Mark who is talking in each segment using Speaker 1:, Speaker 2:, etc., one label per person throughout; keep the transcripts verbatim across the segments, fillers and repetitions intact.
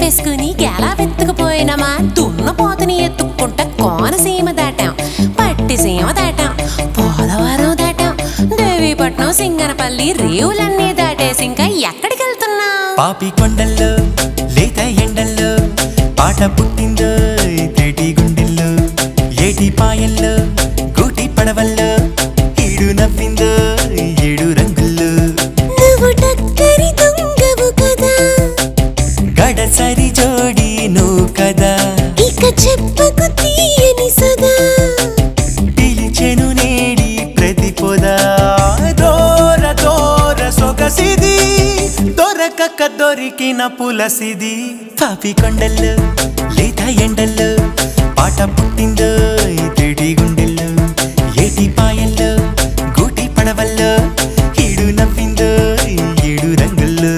Speaker 1: వేసుకుని గెలా వెతుకుపోయినమా దున్నపోతని ఎత్తుక్కుంట కోనసీమ దాటాం, పట్టిసీమ దాటాం, పోలవరం దాటాం, దేవీపట్నం, సింగనపల్లి, రేవులన్నీ దాటేసి ఇంకా ఎక్కడికి వెళ్తున్నా?
Speaker 2: పాపి కొండల్లో లేత ఎండల్లో పాట పుట్టిందో తేటి గుండెల్లో, ఏటి పాయల్లో గూటి పడవల్లో ఈడు నవ్విందో ఏడు రంగుల్లో.
Speaker 1: నువ్వు టక్కరి దొంగవు కదా,
Speaker 2: గడసరి జోడి నువ్వు కదా,
Speaker 1: ఇక చెప్పకు తీయని సదా,
Speaker 2: పిలిచెను నేడి ప్రతిపోదా. దోర దోర సొగసిది దొరకక దొరికిన పులసిది. పాపి కొండల్లో లేత ఎండల్లో పాట పుట్టిందో తేటి గుండెల్లో, ఏటి పాయల్లో గూటి పడవల్లో ఈడు నవ్విందో ఏడు రంగుల్లో.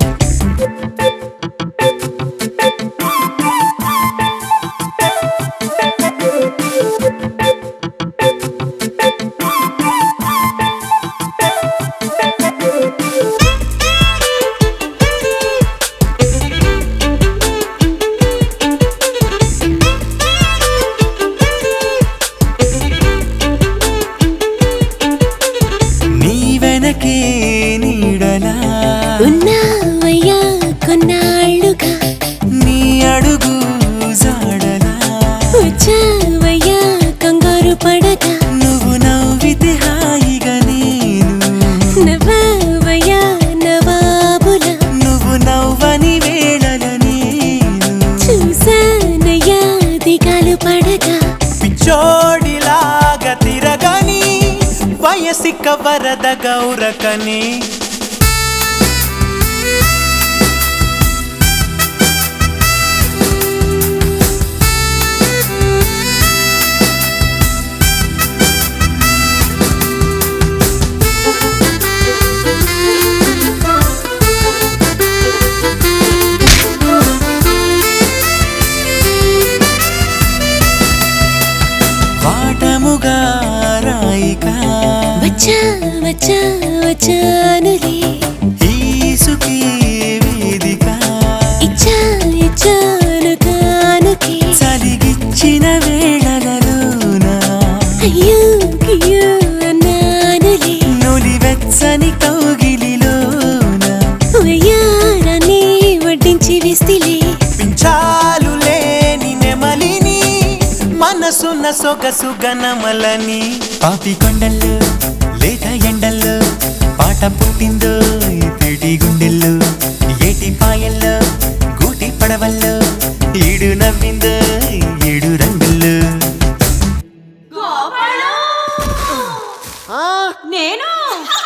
Speaker 2: నీడలా
Speaker 1: ఉన్నావయ్యా కొన్నాళ్ళుగా,
Speaker 2: నీ అడుగు జాడలా
Speaker 1: వచ్చావయ్యా కంగారు పడగా,
Speaker 2: నువ్వు నవ్వితే హాయిగా నేను
Speaker 1: నవ్వావయ్యా నవాబులా,
Speaker 2: నువ్వు నవ్వని వేళల నేను
Speaker 1: చూసానయ్యా దిగాలు పడగా,
Speaker 2: పిచ్చోడిలాగా తిరగని వయసిక వరద గౌరకని. వాటముగా రాయికా
Speaker 1: వచ్చా వచ్చా వచ్చానులే,
Speaker 2: ఈసుకి వేదిక
Speaker 1: ఇచ్చా ఇచ్చాను కానుకే,
Speaker 2: చలిగిచ్చిన వేళలలోన
Speaker 1: అయ్యో కియ్యో అన్నానులే,
Speaker 2: నులి వెచ్చని కౌగిలిలోన
Speaker 1: వయ్యారాన్ని వడ్డించి విస్తిలే,
Speaker 2: పించాలు లేని నెమలిని మనసున్న సొగసు గనమలని. పాపి కొండల్లో లేత ఎండల్లో పాట పుట్టిందో తేటి గుండెల్లో, ఏటి పాయల్లో గూటి పడవల్లో ఈడు నవ్విందో ఏడు రంగుల్లో.
Speaker 3: నేను